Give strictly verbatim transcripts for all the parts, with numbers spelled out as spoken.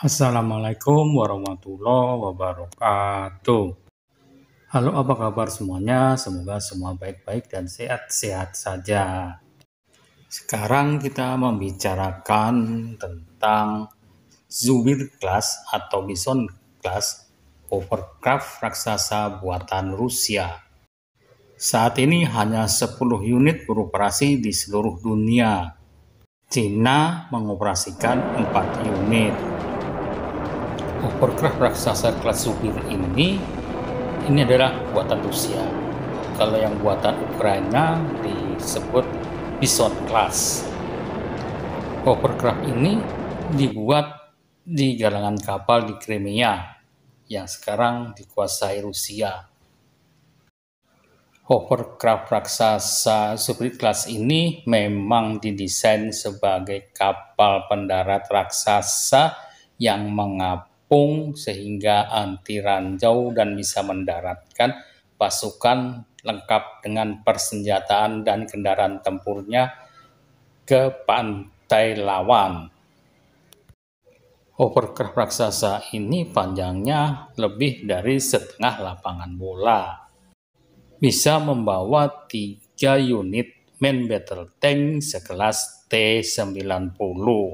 Assalamualaikum warahmatullahi wabarakatuh. Halo, apa kabar semuanya? Semoga semua baik-baik dan sehat-sehat saja. Sekarang kita membicarakan tentang Zubir Class atau Bison Class hovercraft raksasa buatan Rusia. Saat ini hanya sepuluh unit beroperasi di seluruh dunia. Cina mengoperasikan empat unit. Hovercraft raksasa kelas Zubir ini ini adalah buatan Rusia. Kalau yang buatan Ukraina disebut Bison Class. Hovercraft ini dibuat di galangan kapal di Crimea yang sekarang dikuasai Rusia. Hovercraft raksasa Zubir Class ini memang didesain sebagai kapal pendarat raksasa yang mengapung sehingga anti ranjau dan bisa mendaratkan pasukan lengkap dengan persenjataan dan kendaraan tempurnya ke pantai lawan. Hovercraft raksasa ini panjangnya lebih dari setengah lapangan bola. Bisa membawa tiga unit main battle tank sekelas T sembilan puluh.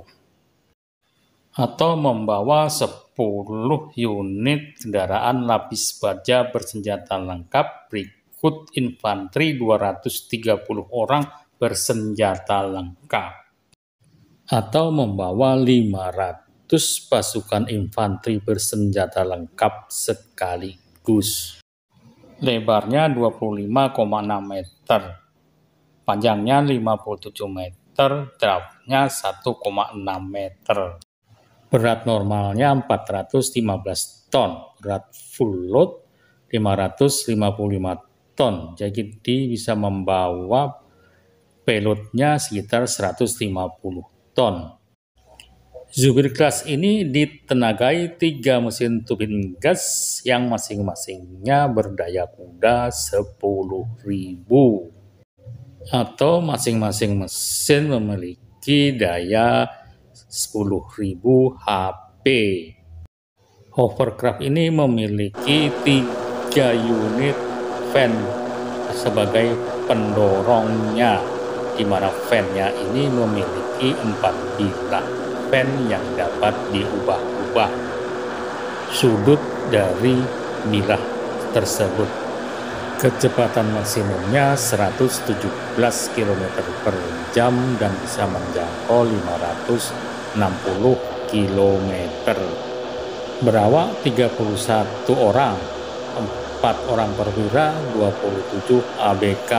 Atau membawa sepuluh unit kendaraan lapis baja bersenjata lengkap berikut infanteri dua ratus tiga puluh orang bersenjata lengkap. Atau membawa lima ratus pasukan infanteri bersenjata lengkap sekaligus. Lebarnya dua puluh lima koma enam meter, panjangnya lima puluh tujuh meter, draftnya satu koma enam meter. Berat normalnya empat ratus lima belas ton, berat full load lima ratus lima puluh lima ton. Jadi bisa membawa payloadnya sekitar seratus lima puluh ton. Zubir Class ini ditenagai tiga mesin turbin gas yang masing-masingnya berdaya kuda sepuluh ribu. Atau masing-masing mesin memiliki daya sepuluh ribu H P. Hovercraft ini memiliki tiga unit fan sebagai pendorongnya, di mana fan-nya ini memiliki empat bilah fan yang dapat diubah-ubah sudut dari bilah tersebut. Kecepatan maksimumnya seratus tujuh belas kilometer per jam dan bisa menjangkau lima ratus enam puluh kilometer. Berawak tiga puluh satu orang, empat orang perwira, dua puluh tujuh A B K.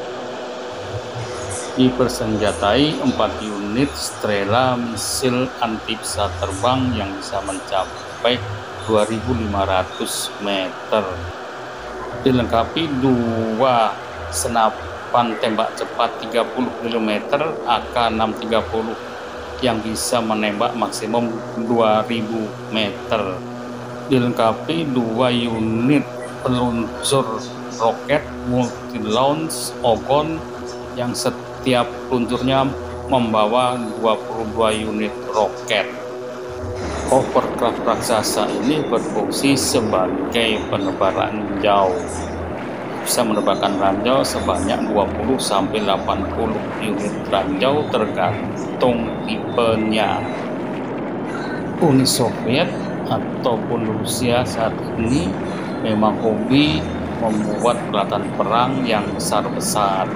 Dipersenjatai empat unit Strela misil anti pesawat terbang yang bisa mencapai dua ribu lima ratus meter. Dilengkapi dua senapan tembak cepat tiga puluh kilometer A K enam tiga puluh yang bisa menembak maksimum dua ribu meter. Dilengkapi dua unit peluncur roket multi-launch Ogon yang setiap peluncurnya membawa dua puluh dua unit roket. Hovercraft raksasa ini berfungsi sebagai penebar ranjau. Bisa menebarkan ranjau sebanyak dua puluh sampai delapan puluh unit ranjau tergantung tipenya. Uni Soviet ataupun Rusia saat ini memang hobi membuat peralatan perang yang besar-besar.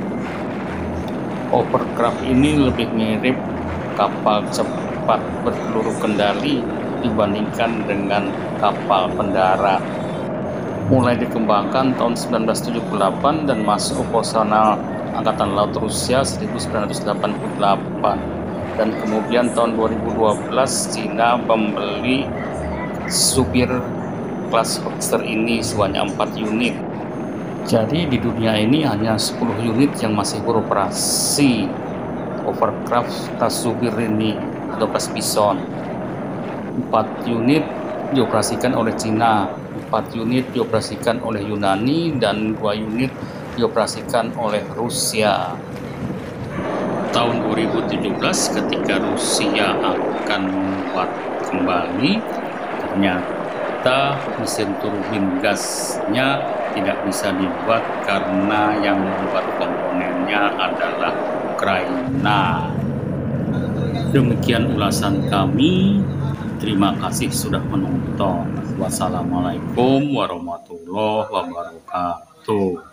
Hovercraft ini lebih mirip kapal cepat berpeluru kendali dibandingkan dengan kapal pendarat. Mulai dikembangkan tahun seribu sembilan ratus tujuh puluh delapan dan masuk operasional Angkatan Laut Rusia seribu sembilan ratus delapan puluh delapan, dan kemudian tahun dua ribu dua belas Cina membeli Zubir Class Hovercraft ini sebanyak empat unit. Jadi di dunia ini hanya sepuluh unit yang masih beroperasi hovercraft Class Zubir ini atau Class Bison. empat unit dioperasikan oleh Cina, empat unit dioperasikan oleh Yunani, dan dua unit dioperasikan oleh Rusia. Tahun dua ribu tujuh belas ketika Rusia akan membuat kembali, ternyata mesin turbin gasnya tidak bisa dibuat karena yang membuat komponennya adalah Ukraina. Demikian ulasan kami. Terima kasih sudah menonton. Wassalamualaikum warahmatullahi wabarakatuh.